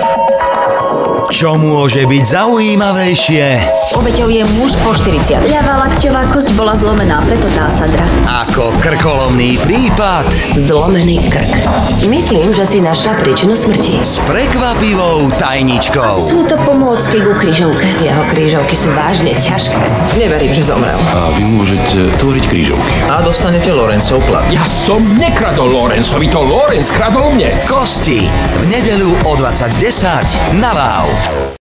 Čo môže byť zaujímavejšie? Obeťou je muž po 40. Ľavá lakťová kosť bola zlomená, preto tá sadra. Ako krkolomný prípad Zlomený krk. Myslím, že si našla príčinu smrti. s prekvapivou tajničkou. Sú to pomôcky ku krížovke. Jeho krížovky sú vážne ťažké. Neverím, že zomrel. A vy môžete tvoriť krížovky. A dostanete Lorencov plat. Ja som nekradol Lorencovi, to Lorenz kradol mne. Kosti v nedeľu o 20:10 na Wow.